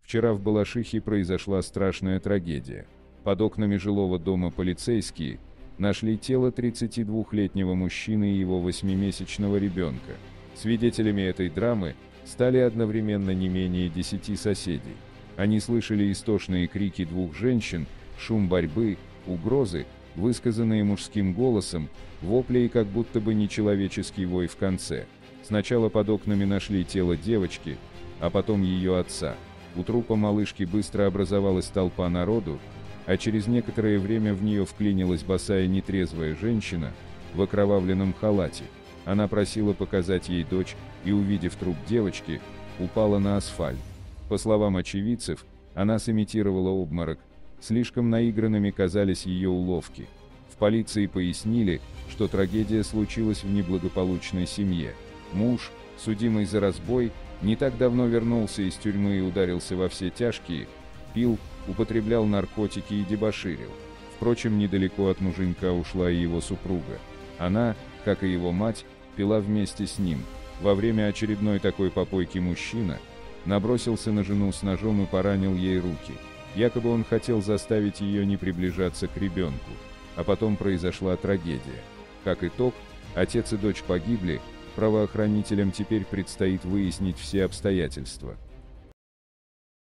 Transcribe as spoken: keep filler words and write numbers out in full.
Вчера в Балашихе произошла страшная трагедия. Под окнами жилого дома полицейские нашли тело тридцатидвухлетнего мужчины и его восьмимесячного ребенка. Свидетелями этой драмы стали одновременно не менее десяти соседей. Они слышали истошные крики двух женщин, шум борьбы, угрозы, высказанные мужским голосом, вопли и как будто бы нечеловеческий вой в конце. Сначала под окнами нашли тело девочки, а потом ее отца. У трупа малышки быстро образовалась толпа народу, а через некоторое время в нее вклинилась босая нетрезвая женщина в окровавленном халате. Она просила показать ей дочь и, увидев труп девочки, упала на асфальт. По словам очевидцев, она сымитировала обморок, слишком наигранными казались ее уловки. В полиции пояснили, что трагедия случилась в неблагополучной семье. Муж, судимый за разбой, не так давно вернулся из тюрьмы и ударился во все тяжкие, пил, употреблял наркотики и дебоширил. Впрочем, недалеко от муженька ушла и его супруга. Она, как и его мать, пила вместе с ним. Во время очередной такой попойки мужчина набросился на жену с ножом и поранил ей руки. Якобы он хотел заставить ее не приближаться к ребенку. А потом произошла трагедия. Как итог, отец и дочь погибли, правоохранителям теперь предстоит выяснить все обстоятельства.